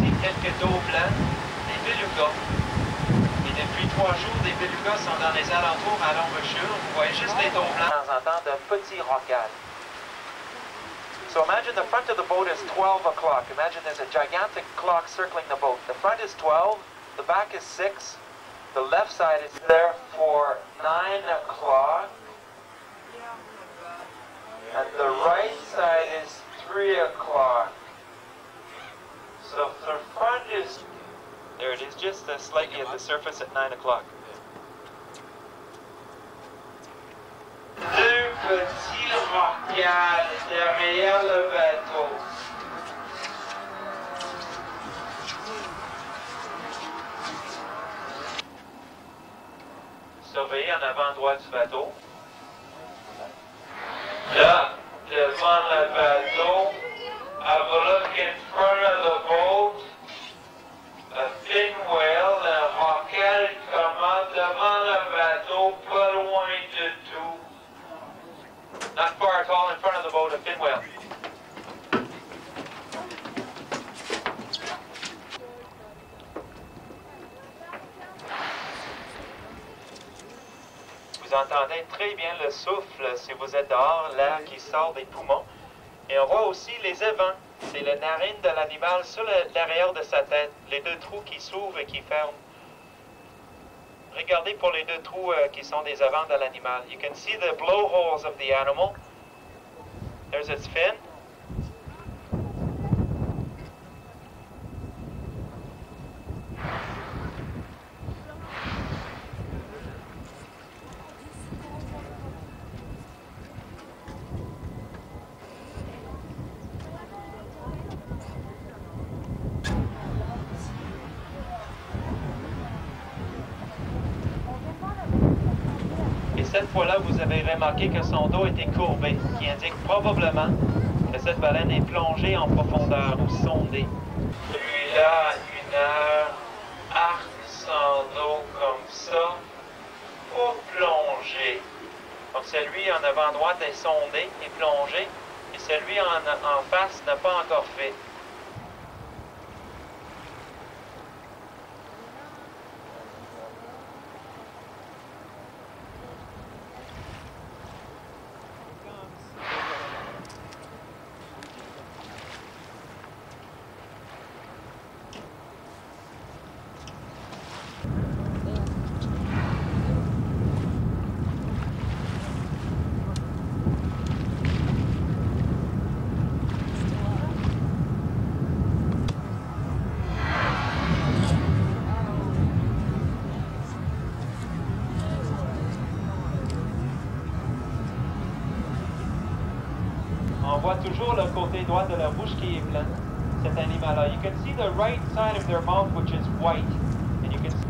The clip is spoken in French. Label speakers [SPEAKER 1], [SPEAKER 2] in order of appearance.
[SPEAKER 1] et quelques dos blancs, des belugas. Et depuis 3 jours, des belugas sont dans les alentours à l'embouchure. Vous voyez juste les dos blancs. De temps en temps, d'un petit rorqual. So imagine the front of the boat is 12 o'clock. Imagine there's a gigantic clock circling the boat. The front is 12, the back is 6, the left side is there for 9 o'clock, and the right side is 3 o'clock. So the front is... There it is, just slightly at the surface at 9 o'clock. Deux petits rorquals derrière le bateau. Surveillez en avant droit du bateau. Là, devant le bateau, have a look in front of the boat. A fin whale, un rorqual comment devant le bateau, pas loin de tout. Not far at all in front of the boat, a fin whale. Vous entendez très bien le souffle si vous êtes dehors, l'air qui sort des poumons. Et on voit aussi les évents. C'est la narine de l'animal sur l'arrière de sa tête. Les deux trous qui s'ouvrent et qui ferment. Regardez pour les deux trous qui sont des évents de l'animal. You can see the blowholes of the animal. There's its fin. Cette fois-là, vous avez remarqué que son dos était courbé, qui indique probablement que cette baleine est plongée en profondeur ou sondée. Celui-là, 1 heure, arc sans dos comme ça, pour plonger. Donc celui en avant droite est sondé et plongé, et celui en face n'a pas encore fait. On voit toujours le côté droit de leur bouche qui est blanc, cet animal-là. You can see the right side of their mouth, which is white. And you can